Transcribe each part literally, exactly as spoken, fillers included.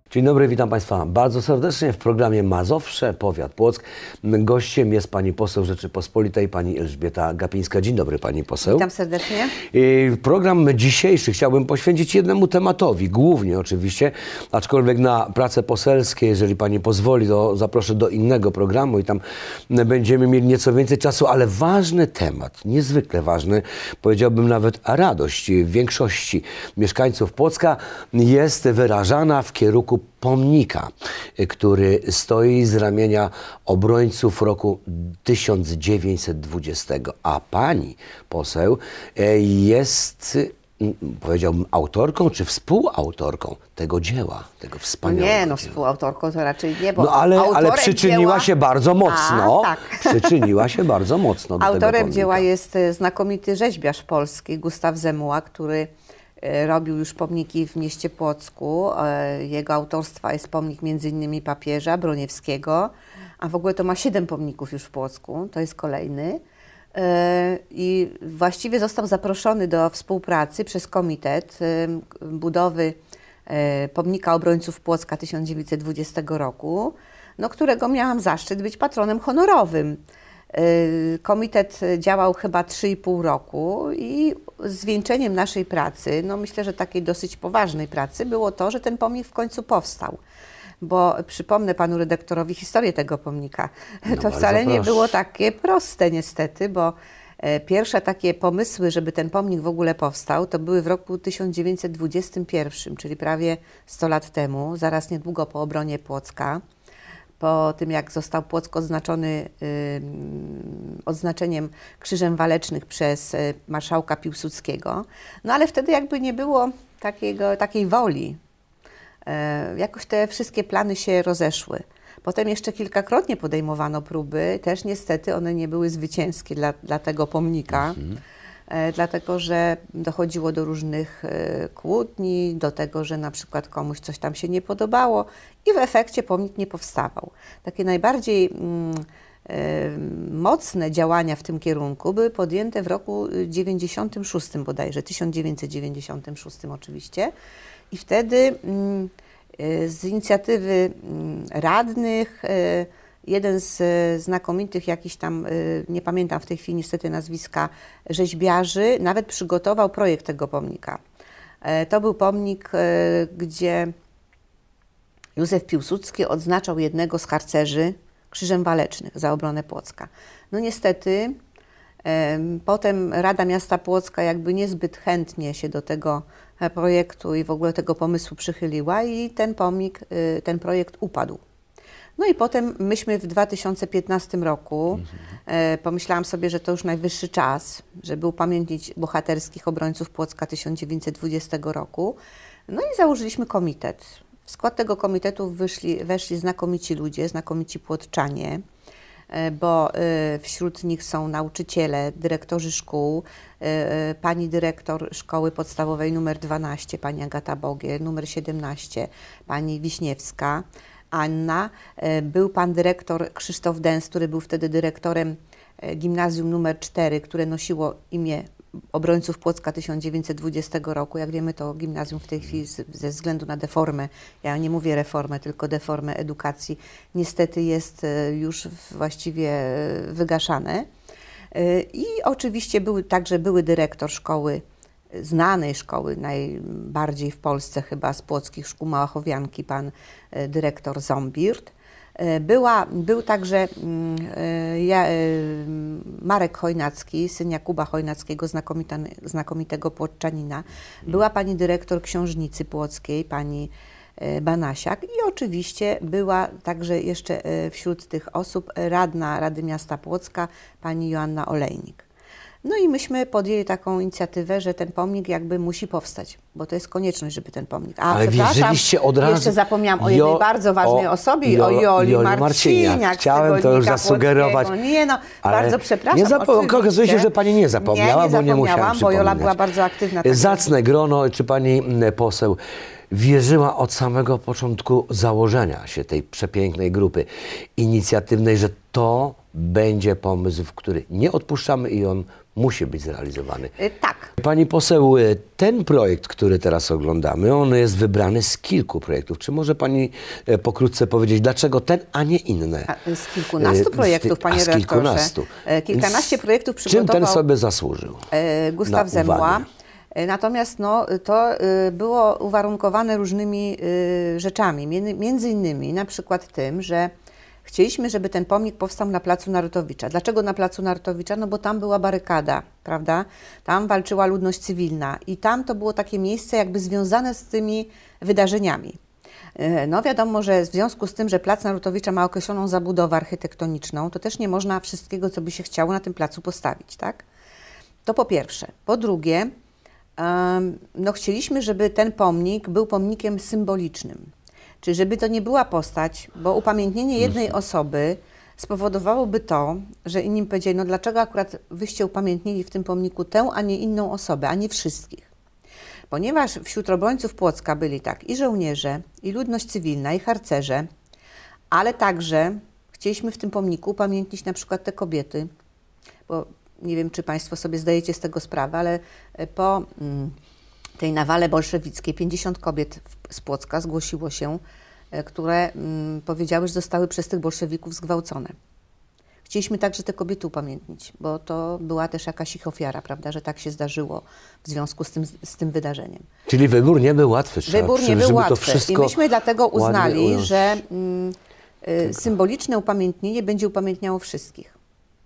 Dzień dobry, witam Państwa bardzo serdecznie w programie Mazowsze, Powiat Płock. Gościem jest pani poseł Rzeczypospolitej, pani Elżbieta Gapińska. Dzień dobry, pani poseł. Witam serdecznie. Program dzisiejszy chciałbym poświęcić jednemu tematowi, głównie oczywiście, aczkolwiek na prace poselskie, jeżeli pani pozwoli, to zaproszę do innego programu i tam będziemy mieli nieco więcej czasu, ale ważny temat, niezwykle ważny, powiedziałbym nawet radość większości mieszkańców Płocka jest wyrażana w kierunku pomnika, który stoi z ramienia obrońców roku tysiąc dziewięćset dwudziestego. A pani poseł jest, powiedziałbym, autorką czy współautorką tego dzieła, tego wspaniałego Nie, no dzieła. Współautorką to raczej nie, bo No ale, ale przyczyniła dzieła... się bardzo mocno. A, tak. Przyczyniła się bardzo mocno do Autorem tego dzieła jest znakomity rzeźbiarz polski Gustaw Zemuła, który robił już pomniki w mieście Płocku. Jego autorstwa jest pomnik między innymi papieża Broniewskiego, a w ogóle to ma siedem pomników już w Płocku, to jest kolejny. I właściwie został zaproszony do współpracy przez komitet budowy pomnika obrońców Płocka tysiąc dziewięćset dwudziestego roku, no, którego miałam zaszczyt być patronem honorowym. Komitet działał chyba trzy i pół roku i zwieńczeniem naszej pracy, no myślę, że takiej dosyć poważnej pracy, było to, że ten pomnik w końcu powstał. Bo przypomnę panu redaktorowi historię tego pomnika. No to wcale nie proszę. było takie proste niestety, bo pierwsze takie pomysły, żeby ten pomnik w ogóle powstał, to były w roku tysiąc dziewięćset dwudziestym pierwszym, czyli prawie sto lat temu, zaraz niedługo po obronie Płocka. Po tym, jak został Płock odznaczony y, odznaczeniem Krzyżem Walecznych przez y, marszałka Piłsudskiego. No ale wtedy jakby nie było takiego, takiej woli. Y, jakoś te wszystkie plany się rozeszły. Potem jeszcze kilkakrotnie podejmowano próby, też niestety one nie były zwycięskie dla, dla tego pomnika. Mhm. Dlatego, że dochodziło do różnych kłótni, do tego, że na przykład komuś coś tam się nie podobało i w efekcie pomnik nie powstawał. Takie najbardziej mm, y, mocne działania w tym kierunku były podjęte w roku dziewięćdziesiątym szóstym bodajże, tysiąc dziewięćset dziewięćdziesiątym szóstym oczywiście. I wtedy y, y, z inicjatywy y, radnych y, jeden z znakomitych jakiś tam, nie pamiętam w tej chwili niestety nazwiska, rzeźbiarzy, nawet przygotował projekt tego pomnika. To był pomnik, gdzie Józef Piłsudski odznaczał jednego z harcerzy Krzyżem Walecznych za obronę Płocka. No niestety potem Rada Miasta Płocka jakby niezbyt chętnie się do tego projektu i w ogóle tego pomysłu przychyliła i ten pomnik, ten projekt upadł. No i potem myśmy w dwa tysiące piętnastym roku, mhm. e, pomyślałam sobie, że to już najwyższy czas, żeby upamiętnić bohaterskich obrońców Płocka tysiąc dziewięćset dwudziestego roku. No i założyliśmy komitet. W skład tego komitetu wyszli, weszli znakomici ludzie, znakomici płotczanie, e, bo e, wśród nich są nauczyciele, dyrektorzy szkół, e, pani dyrektor szkoły podstawowej numer dwanaście, pani Agata Bogier, numer siedemnaście, pani Wiśniewska, Anna, był pan dyrektor Krzysztof Dęs, który był wtedy dyrektorem gimnazjum numer cztery, które nosiło imię obrońców Płocka tysiąc dziewięćset dwudziestego roku. Jak wiemy, to gimnazjum w tej chwili ze względu na deformę, ja nie mówię reformę, tylko deformę edukacji, niestety jest już właściwie wygaszane. I oczywiście był, także były dyrektor szkoły, znanej szkoły, najbardziej w Polsce chyba z płockich szkół Małachowianki, pan dyrektor Zombirt. Była, był także ja, Marek Chojnacki, syn Jakuba Chojnackiego, znakomitego płotczanina. Była pani dyrektor Książnicy Płockiej, pani Banasiak i oczywiście była także jeszcze wśród tych osób radna Rady Miasta Płocka, pani Joanna Olejnik. No i myśmy podjęli taką inicjatywę, że ten pomnik jakby musi powstać, bo to jest konieczność, żeby ten pomnik... A, ale wierzyliście od razu... Jeszcze zapomniałam o jednej jo, bardzo ważnej o, osobie, jo, o Joli, Joli Marciniak. Marciniak Chciałem to już zasugerować. Nie no, bardzo przepraszam. Nie okazuje się, że pani nie zapomniała, nie, nie bo nie musiałam bo Jola była bardzo aktywna. Tak Zacne grono, czy pani poseł wierzyła od samego początku założenia się tej przepięknej grupy inicjatywnej, że to będzie pomysł, w który nie odpuszczamy i on musi być zrealizowany. Tak. Pani poseł, ten projekt, który który teraz oglądamy, on jest wybrany z kilku projektów. Czy może pani e, pokrótce powiedzieć, dlaczego ten, a nie inne? A, z kilkunastu projektów, panie redaktorze. Z kilkunastu. E, Kilkanaście projektów przygotował... Czym ten sobie zasłużył? E, Gustaw Zemła. Natomiast no, to y, było uwarunkowane różnymi y, rzeczami, między innymi na przykład tym, że chcieliśmy, żeby ten pomnik powstał na Placu Narutowicza. Dlaczego na Placu Narutowicza? No bo tam była barykada, prawda? Tam walczyła ludność cywilna i tam to było takie miejsce jakby związane z tymi wydarzeniami. Y, no wiadomo, że w związku z tym, że Plac Narutowicza ma określoną zabudowę architektoniczną, to też nie można wszystkiego, co by się chciało, na tym placu postawić, tak? To po pierwsze. Po drugie, no chcieliśmy, żeby ten pomnik był pomnikiem symbolicznym. Czyli żeby to nie była postać, bo upamiętnienie jednej osoby spowodowałoby to, że inni powiedzieli, no dlaczego akurat wyście upamiętnili w tym pomniku tę, a nie inną osobę, a nie wszystkich. Ponieważ wśród obrońców Płocka byli tak i żołnierze, i ludność cywilna, i harcerze, ale także chcieliśmy w tym pomniku upamiętnić na przykład te kobiety, bo nie wiem, czy państwo sobie zdajecie z tego sprawę, ale po tej nawale bolszewickiej pięćdziesiąt kobiet z Płocka zgłosiło się, które powiedziały, że zostały przez tych bolszewików zgwałcone. Chcieliśmy także te kobiety upamiętnić, bo to była też jakaś ich ofiara, prawda, że tak się zdarzyło w związku z tym, z tym wydarzeniem. Czyli wybór nie był łatwy. Wybór nie był łatwy i myśmy dlatego uznali, że y, y, symboliczne upamiętnienie będzie upamiętniało wszystkich.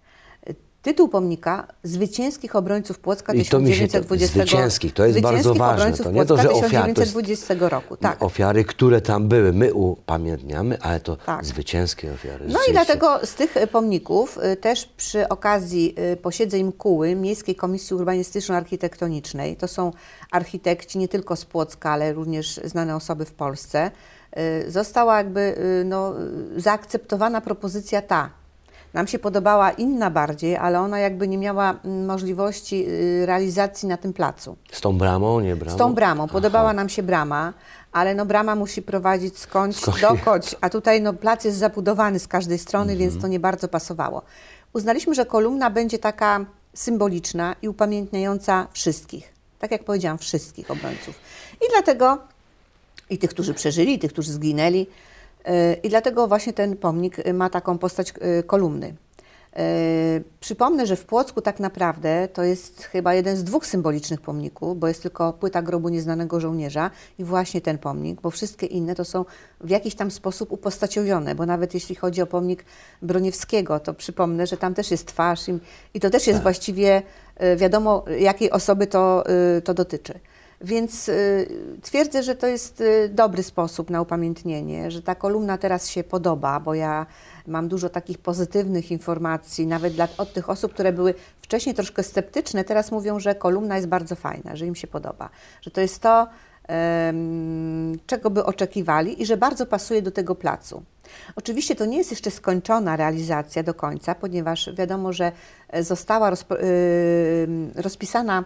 Tytuł pomnika Zwycięskich Obrońców Płocka I to mi się to, zwycięskich, to jest bardzo ważne. To nie to, że ofiary, tysiąc dziewięćset dwudziestego roku. Tak. Ofiary, które tam były, my upamiętniamy, ale to tak. zwycięskie ofiary. No i dlatego z tych pomników też przy okazji posiedzeń mkuły Miejskiej Komisji Urbanistyczno-Architektonicznej, to są architekci nie tylko z Płocka, ale również znane osoby w Polsce, została jakby no, zaakceptowana propozycja ta. Nam się podobała inna bardziej, ale ona jakby nie miała możliwości realizacji na tym placu. Z tą bramą, nie bramą? Z tą bramą. Podobała Aha. nam się brama, ale no brama musi prowadzić skądś dokądś, a tutaj no plac jest zabudowany z każdej strony, mhm. więc to nie bardzo pasowało. Uznaliśmy, że kolumna będzie taka symboliczna i upamiętniająca wszystkich. Tak jak powiedziałam, wszystkich obrońców. I dlatego i tych, którzy przeżyli, i tych, którzy zginęli, i dlatego właśnie ten pomnik ma taką postać kolumny. Przypomnę, że w Płocku tak naprawdę to jest chyba jeden z dwóch symbolicznych pomników, bo jest tylko płyta grobu nieznanego żołnierza i właśnie ten pomnik, bo wszystkie inne to są w jakiś tam sposób upostaciowone, bo nawet jeśli chodzi o pomnik Broniewskiego, to przypomnę, że tam też jest twarz i, i to też jest tak. właściwie wiadomo, jakiej osoby to, to dotyczy. Więc y, twierdzę, że to jest y, dobry sposób na upamiętnienie, że ta kolumna teraz się podoba, bo ja mam dużo takich pozytywnych informacji, nawet dla, od tych osób, które były wcześniej troszkę sceptyczne, teraz mówią, że kolumna jest bardzo fajna, że im się podoba, że to jest to, y, czego by oczekiwali i że bardzo pasuje do tego placu. Oczywiście to nie jest jeszcze skończona realizacja do końca, ponieważ wiadomo, że została rozpo, y, rozpisana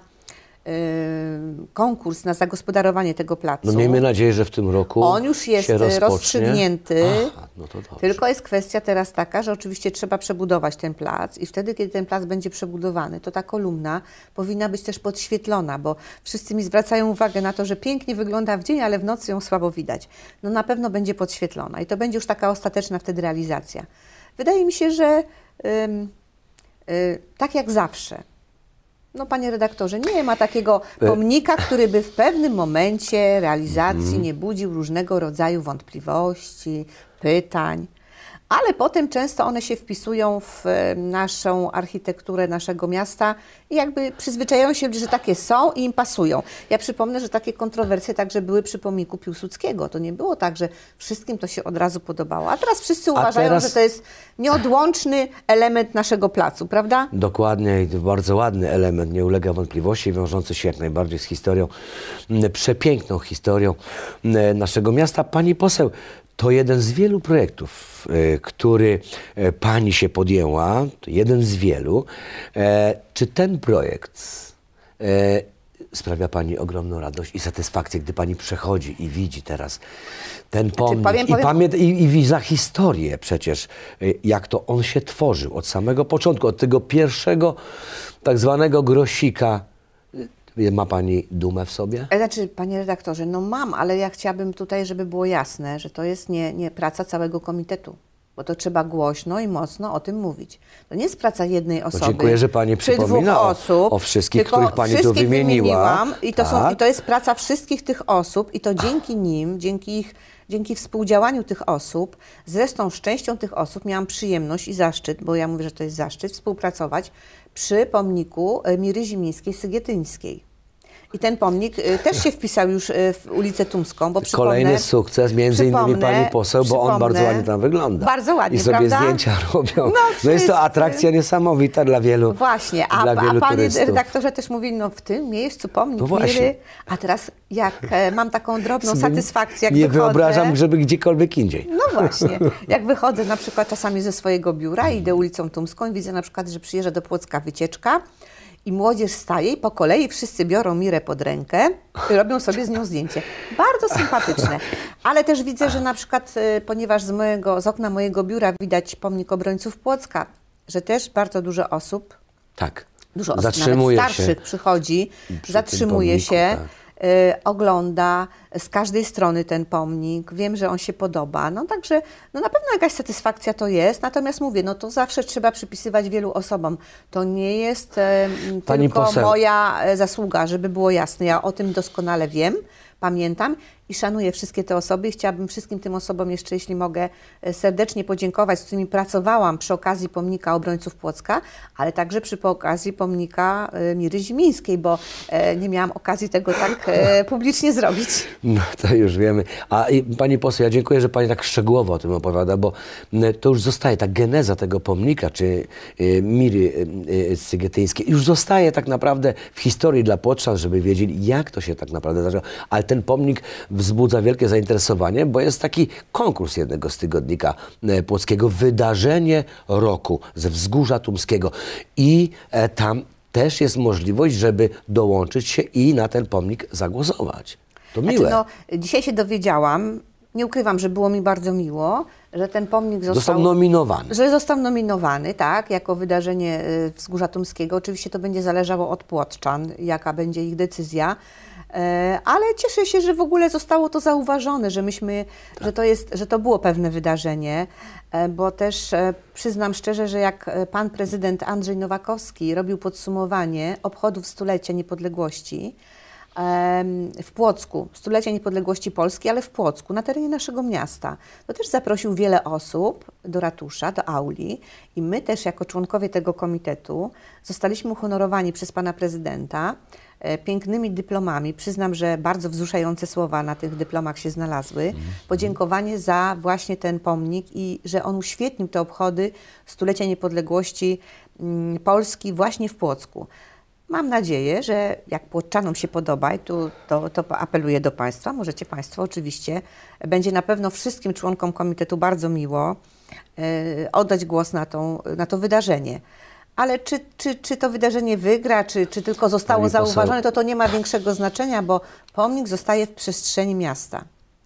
konkurs na zagospodarowanie tego placu. No miejmy nadzieję, że w tym roku on już jest rozstrzygnięty, Aha, no to dobrze. Tylko jest kwestia teraz taka, że oczywiście trzeba przebudować ten plac i wtedy, kiedy ten plac będzie przebudowany, to ta kolumna powinna być też podświetlona, bo wszyscy mi zwracają uwagę na to, że pięknie wygląda w dzień, ale w nocy ją słabo widać. No na pewno będzie podświetlona i to będzie już taka ostateczna wtedy realizacja. Wydaje mi się, że ym, y, tak jak zawsze, no panie redaktorze, nie ma takiego pomnika, który by w pewnym momencie realizacji mm. nie budził różnego rodzaju wątpliwości, pytań, ale potem często one się wpisują w naszą architekturę naszego miasta i jakby przyzwyczajają się, że takie są i im pasują. Ja przypomnę, że takie kontrowersje także były przy pomniku Piłsudskiego. To nie było tak, że wszystkim to się od razu podobało. A teraz wszyscy uważają, teraz... że to jest nieodłączny element naszego placu, prawda? Dokładnie i bardzo ładny element, nie ulega wątpliwości, wiążący się jak najbardziej z historią, przepiękną historią naszego miasta. Pani poseł, to jeden z wielu projektów, y, który y, pani się podjęła, to jeden z wielu. E, czy ten projekt e, sprawia pani ogromną radość i satysfakcję, gdy pani przechodzi i widzi teraz ten pomnik powiem, powiem... i, pamięt, i, i widzi za historię przecież, y, jak to on się tworzył od samego początku, od tego pierwszego tak zwanego grosika. Ma pani dumę w sobie? Znaczy, panie redaktorze, no mam, ale ja chciałabym tutaj, żeby było jasne, że to jest nie, nie praca całego komitetu. Bo to trzeba głośno i mocno o tym mówić. To nie jest praca jednej osoby. No dziękuję, że pani przypomina o, osób, o wszystkich, których pani tu wymieniła. I to, tak. są, I to jest praca wszystkich tych osób i to dzięki nim, dzięki ich, dzięki współdziałaniu tych osób, zresztą z częścią tych osób miałam przyjemność i zaszczyt, bo ja mówię, że to jest zaszczyt, współpracować przy pomniku Miry Zimińskiej-Sygietyńskiej. I ten pomnik y, też się wpisał już y, w ulicę Tumską, bo przypomnę... Kolejny sukces, między innymi pani poseł, bo on bardzo ładnie tam wygląda. Bardzo ładnie, I sobie prawda? zdjęcia robią. No, wszyscy. jest to atrakcja niesamowita dla wielu Właśnie, a, dla a wielu panie turystów. redaktorze też mówili, no w tym miejscu pomnik No właśnie. Miry, a teraz jak e, mam taką drobną Sobie satysfakcję, jak nie wychodzę... wyobrażam, żeby gdziekolwiek indziej. No właśnie, jak wychodzę na przykład czasami ze swojego biura i idę ulicą Tumską i widzę na przykład, że przyjeżdża do Płocka wycieczka, i młodzież staje i po kolei wszyscy biorą Mirę pod rękę i robią sobie z nią zdjęcie. Bardzo sympatyczne. Ale też widzę, że na przykład, ponieważ z, mojego, z okna mojego biura widać pomnik obrońców Płocka, że też bardzo dużo osób, Tak. dużo osób, Zatrzymuje nawet starszych się przychodzi, przy zatrzymuje tym pomniku, się, tak. y, ogląda z każdej strony ten pomnik. Wiem, że on się podoba. No także no na pewno jakaś satysfakcja to jest. Natomiast mówię, no to zawsze trzeba przypisywać wielu osobom. To nie jest e, tylko poseł. moja e, zasługa, żeby było jasne. Ja o tym doskonale wiem, pamiętam i szanuję wszystkie te osoby. I chciałabym wszystkim tym osobom jeszcze, jeśli mogę, serdecznie podziękować, z którymi pracowałam przy okazji pomnika obrońców Płocka, ale także przy okazji pomnika e, Miry Zimińskiej, bo e, nie miałam okazji tego tak e, publicznie zrobić. No to już wiemy. A i, pani poseł, ja dziękuję, że pani tak szczegółowo o tym opowiada, bo m, to już zostaje, ta geneza tego pomnika, czy y, Miry y, y, Sygietyńskiej, już zostaje tak naprawdę w historii dla Płoczan, żeby wiedzieli, jak to się tak naprawdę zdarzyło. Ale ten pomnik wzbudza wielkie zainteresowanie, bo jest taki konkurs jednego z tygodnika y, płockiego, wydarzenie roku ze Wzgórza Tumskiego. I e, tam też jest możliwość, żeby dołączyć się i na ten pomnik zagłosować. To miłe. Znaczy, no, dzisiaj się dowiedziałam, nie ukrywam, że było mi bardzo miło, że ten pomnik został, Został nominowany. Że został nominowany, tak, jako wydarzenie y, Wzgórza Tumskiego. Oczywiście to będzie zależało od płotczan, jaka będzie ich decyzja. E, ale cieszę się, że w ogóle zostało to zauważone, że myśmy, tak. że to jest, że to było pewne wydarzenie, e, bo też e, przyznam szczerze, że jak pan prezydent Andrzej Nowakowski robił podsumowanie obchodów stulecia niepodległości w Płocku, stulecia niepodległości Polski, ale w Płocku, na terenie naszego miasta. To też zaprosił wiele osób do ratusza, do auli i my też jako członkowie tego komitetu zostaliśmy uhonorowani przez pana prezydenta e, pięknymi dyplomami. Przyznam, że bardzo wzruszające słowa na tych dyplomach się znalazły. Mm. Podziękowanie za właśnie ten pomnik i że on uświetnił te obchody stulecia niepodległości mm, Polski właśnie w Płocku. Mam nadzieję, że jak Płoczanom się podoba, i tu to, to apeluję do Państwa, możecie Państwo oczywiście, będzie na pewno wszystkim członkom komitetu bardzo miło e, oddać głos na, tą, na to wydarzenie. Ale czy, czy, czy to wydarzenie wygra, czy, czy tylko zostało Pani zauważone, poseł. to to nie ma większego znaczenia, bo pomnik zostaje w przestrzeni miasta.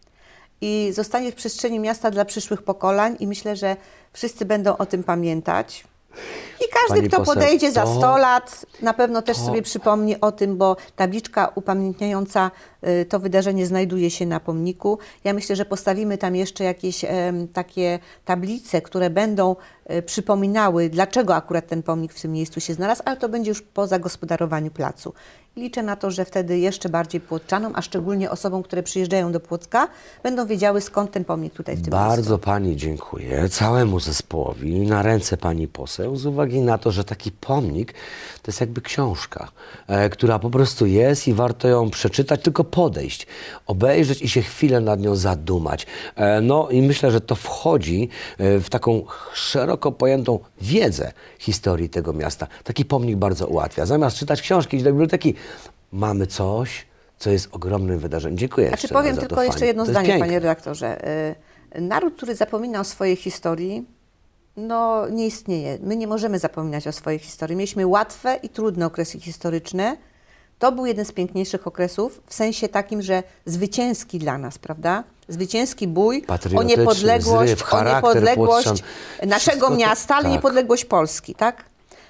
I zostanie w przestrzeni miasta dla przyszłych pokoleń i myślę, że wszyscy będą o tym pamiętać. I każdy, Pani kto poseł, podejdzie to, za sto lat, na pewno też to... sobie przypomni o tym, bo tabliczka upamiętniająca y, to wydarzenie znajduje się na pomniku. Ja myślę, że postawimy tam jeszcze jakieś y, takie tablice, które będą y, przypominały, dlaczego akurat ten pomnik w tym miejscu się znalazł, ale to będzie już po zagospodarowaniu placu. I liczę na to, że wtedy jeszcze bardziej Płoczanom, a szczególnie osobom, które przyjeżdżają do Płocka, będą wiedziały, skąd ten pomnik tutaj w tym Bardzo miejscu. pani dziękuję, całemu zespołowi, na ręce pani poseł, z uwagi na to, że taki pomnik to jest jakby książka, e, która po prostu jest i warto ją przeczytać, tylko podejść, obejrzeć i się chwilę nad nią zadumać. E, no i myślę, że to wchodzi e, w taką szeroko pojętą wiedzę historii tego miasta. Taki pomnik bardzo ułatwia. Zamiast czytać książki, iść do biblioteki, mamy coś, co jest ogromnym wydarzeniem. Dziękuję Znaczy, jeszcze powiem za tylko to, jeszcze Fani. jedno To jest zdanie, piękne. panie redaktorze. Y, Naród, który zapomina o swojej historii, no nie istnieje. My nie możemy zapominać o swojej historii. Mieliśmy łatwe i trudne okresy historyczne. To był jeden z piękniejszych okresów, w sensie takim, że zwycięski dla nas, prawda? Zwycięski bój o niepodległość, zryw, o niepodległość Płotczan. naszego Wszystko to- miasta, ale tak. niepodległość Polski, tak?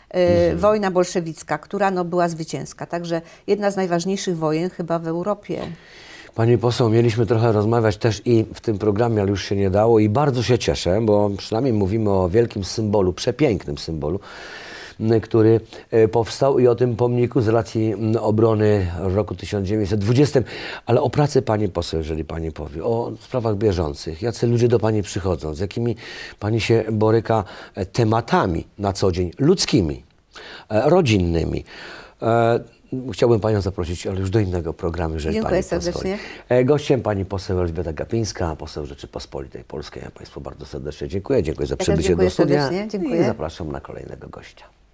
mhm. wojna bolszewicka, która no, była zwycięska. Także jedna z najważniejszych wojen chyba w Europie. Pani poseł, mieliśmy trochę rozmawiać też i w tym programie, ale już się nie dało i bardzo się cieszę, bo przynajmniej mówimy o wielkim symbolu, przepięknym symbolu, który powstał i o tym pomniku z racji obrony w roku tysiąc dziewięćset dwudziestym. Ale o pracy Pani poseł, jeżeli Pani powie, o sprawach bieżących, jacy ludzie do Pani przychodzą, z jakimi Pani się boryka tematami na co dzień, ludzkimi, rodzinnymi. Chciałbym Panią zaprosić, ale już do innego programu, jeżeli Dziękuję Pani serdecznie. pozwoli. Gościem Pani poseł Elżbieta Gapińska, poseł Rzeczypospolitej Polskiej. Ja Państwu bardzo serdecznie dziękuję. Dziękuję za przybycie dziękuję do studia serdecznie. Dziękuję. i zapraszam na kolejnego gościa.